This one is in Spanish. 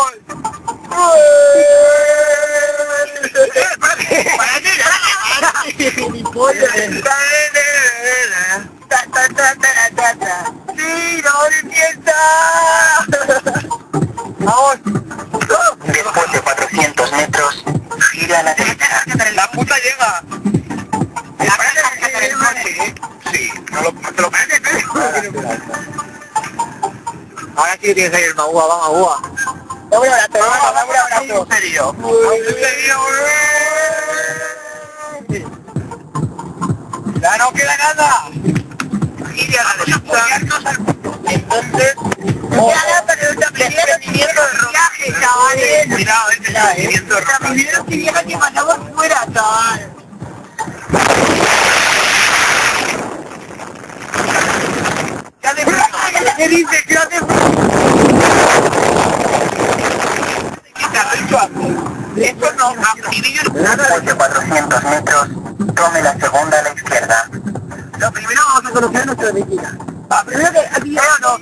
vamos. Mi pollo. ¡Sí, no empieza! ¡Vamos! Después de 400 metros, gira a la derecha. ¡La puta llega! Sí, no te lo parece, ahora sí que tienes que ir una uva, vamos, uva. Dame un abrazo, dame un abrazo. En serio. En serio. Ya no queda nada. Y ya la apoyarnos al... Entonces... Desprendimiento del viaje, chavales. Cuidado, desprendimiento del ropa. Primero que viaje que pasamos fuera, chaval. ¿Qué dices? ¿Qué haces? Esto no, Después de 400 metros, tome la segunda a la izquierda. lo primero vamos a conocer nuestra vecina. Primero que aquí no,